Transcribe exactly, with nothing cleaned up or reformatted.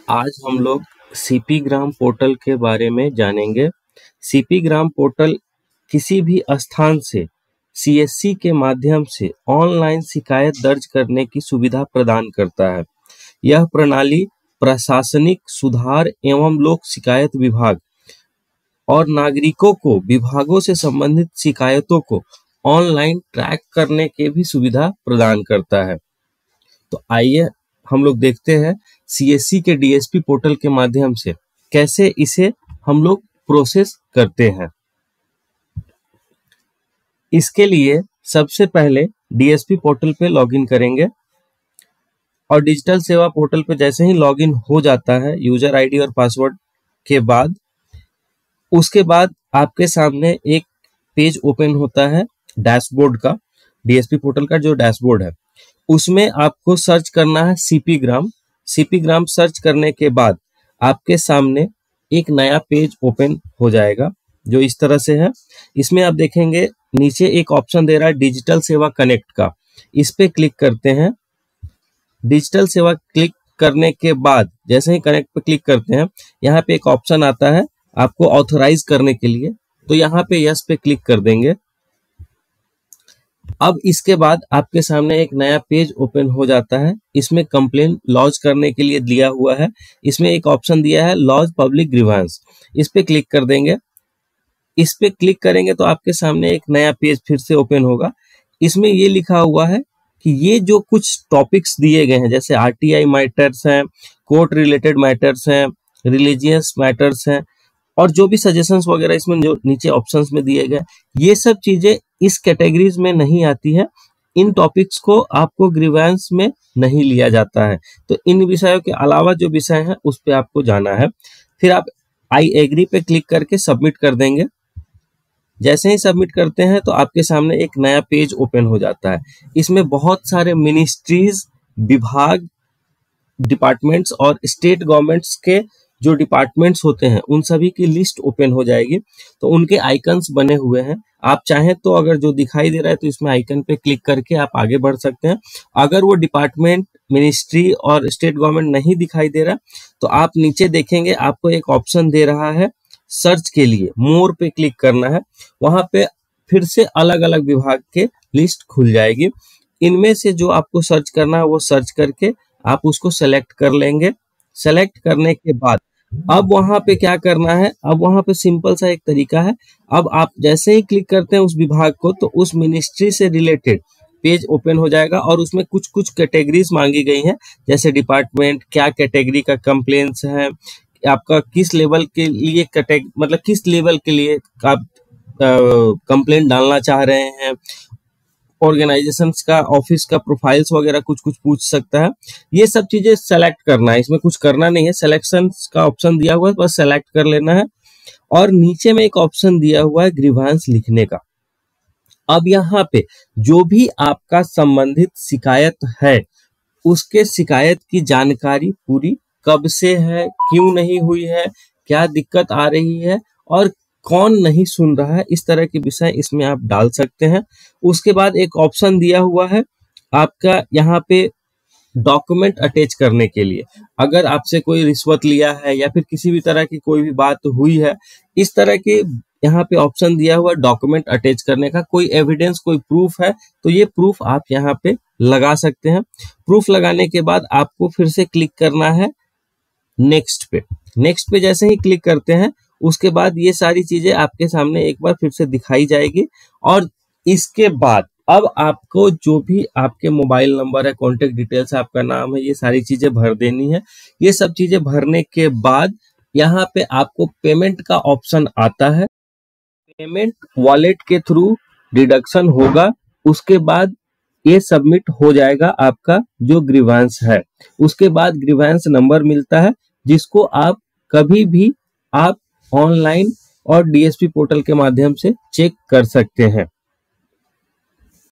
आज हम लोग सीपी ग्राम पोर्टल के बारे में जानेंगे। सीपी ग्राम पोर्टल किसी भी स्थान से सीएससी के माध्यम से ऑनलाइन शिकायत दर्ज करने की सुविधा प्रदान करता है। यह प्रणाली प्रशासनिक सुधार एवं लोक शिकायत विभाग और नागरिकों को विभागों से संबंधित शिकायतों को ऑनलाइन ट्रैक करने की भी सुविधा प्रदान करता है। तो आइए हम लोग देखते हैं सीएससी के डीएसपी पोर्टल के माध्यम से कैसे इसे हम लोग प्रोसेस करते हैं। इसके लिए सबसे पहले डीएसपी पोर्टल पे लॉगिन करेंगे और डिजिटल सेवा पोर्टल पे जैसे ही लॉगिन हो जाता है यूजर आईडी और पासवर्ड के बाद उसके बाद आपके सामने एक पेज ओपन होता है डैशबोर्ड का। डीएसपी पोर्टल का जो डैशबोर्ड है उसमें आपको सर्च करना है CP gram. CP gram search करने के बाद आपके सामने एक नया पेज ओपन हो जाएगा जो इस तरह से है। इसमें आप देखेंगे नीचे एक ऑप्शन दे रहा है डिजिटल सेवा कनेक्ट का, इस पे क्लिक करते हैं। डिजिटल सेवा क्लिक करने के बाद जैसे ही कनेक्ट पे क्लिक करते हैं यहाँ पे एक ऑप्शन आता है आपको ऑथराइज करने के लिए, तो यहाँ पे यस पे क्लिक कर देंगे। अब इसके बाद आपके सामने एक नया पेज ओपन हो जाता है। इसमें कंप्लेन लॉन्च करने के लिए दिया हुआ है। इसमें एक ऑप्शन दिया है लॉन्च पब्लिक ग्रीवांस, इस पे क्लिक कर देंगे। इस पे क्लिक करेंगे तो आपके सामने एक नया पेज फिर से ओपन होगा। इसमें ये लिखा हुआ है कि ये जो कुछ टॉपिक्स दिए गए हैं जैसे आरटीआई मैटर्स हैं, कोर्ट रिलेटेड मैटर्स हैं, रिलीजियस मैटर्स हैं और जो भी सजेशंस वगैरह इसमें जो नीचे ऑप्शंस में दिए गए, ये सब चीजें इस कैटेगरीज में नहीं आती है। इन टॉपिक्स को आपको ग्रीवेंस में नहीं लिया जाता है। तो इन विषयों के अलावा जो विषय है उस पे आपको जाना है। फिर आप आई एग्री पे क्लिक करके सबमिट कर देंगे। जैसे ही सबमिट करते हैं तो आपके सामने एक नया पेज ओपन हो जाता है। इसमें बहुत सारे मिनिस्ट्रीज, विभाग, डिपार्टमेंट्स और स्टेट गवर्नमेंट्स के जो डिपार्टमेंट्स होते हैं उन सभी की लिस्ट ओपन हो जाएगी। तो उनके आइकन्स बने हुए हैं। आप चाहें तो अगर जो दिखाई दे रहा है तो इसमें आइकन पे क्लिक करके आप आगे बढ़ सकते हैं। अगर वो डिपार्टमेंट, मिनिस्ट्री और स्टेट गवर्नमेंट नहीं दिखाई दे रहा तो आप नीचे देखेंगे आपको एक ऑप्शन दे रहा है सर्च के लिए, मोर पे क्लिक करना है। वहां पे फिर से अलग अलग विभाग के लिस्ट खुल जाएगी। इनमें से जो आपको सर्च करना है वो सर्च करके आप उसको सेलेक्ट कर लेंगे। सेलेक्ट करने के बाद अब वहां पे क्या करना है, अब वहां पे सिंपल सा एक तरीका है। अब आप जैसे ही क्लिक करते हैं उस विभाग को तो उस मिनिस्ट्री से रिलेटेड पेज ओपन हो जाएगा और उसमें कुछ कुछ कैटेगरीज मांगी गई हैं जैसे डिपार्टमेंट, क्या कैटेगरी का कंप्लेंट्स है, आपका किस लेवल के लिए कैटेग मतलब किस लेवल के लिए आप कंप्लेंट डालना चाह रहे हैं, ऑर्गेनाइजेशंस का, ऑफिस का प्रोफाइल्स वगैरह कुछ कुछ पूछ सकता है। ये सब चीजें सेलेक्ट करना है, इसमें कुछ करना नहीं है। सिलेक्शन का ऑप्शन दिया हुआ है, बस सेलेक्ट कर लेना है। और नीचे में एक ऑप्शन दिया हुआ है ग्रीवांस लिखने का। अब यहाँ पे जो भी आपका संबंधित शिकायत है उसके शिकायत की जानकारी पूरी, कब से है, क्यों नहीं हुई है, क्या दिक्कत आ रही है और कौन नहीं सुन रहा है, इस तरह के विषय इसमें आप डाल सकते हैं। उसके बाद एक ऑप्शन दिया हुआ है आपका यहाँ पे डॉक्यूमेंट अटैच करने के लिए। अगर आपसे कोई रिश्वत लिया है या फिर किसी भी तरह की कोई भी बात हुई है, इस तरह के यहाँ पे ऑप्शन दिया हुआ है डॉक्यूमेंट अटैच करने का। कोई एविडेंस, कोई प्रूफ है तो ये प्रूफ आप यहाँ पे लगा सकते हैं। प्रूफ लगाने के बाद आपको फिर से क्लिक करना है नेक्स्ट पे। नेक्स्ट पे जैसे ही क्लिक करते हैं उसके बाद ये सारी चीजें आपके सामने एक बार फिर से दिखाई जाएगी। और इसके बाद अब आपको जो भी आपके मोबाइल नंबर है, कॉन्टेक्ट डिटेल्स है, आपका नाम है, ये सारी चीजें भर देनी है। ये सब चीजें भरने के बाद यहाँ पे आपको पेमेंट का ऑप्शन आता है। पेमेंट वॉलेट के थ्रू डिडक्शन होगा। उसके बाद ये सबमिट हो जाएगा आपका जो ग्रीवांस है। उसके बाद ग्रीवांस नंबर मिलता है जिसको आप कभी भी आप ऑनलाइन और डीएसपी पोर्टल के माध्यम से चेक कर सकते हैं।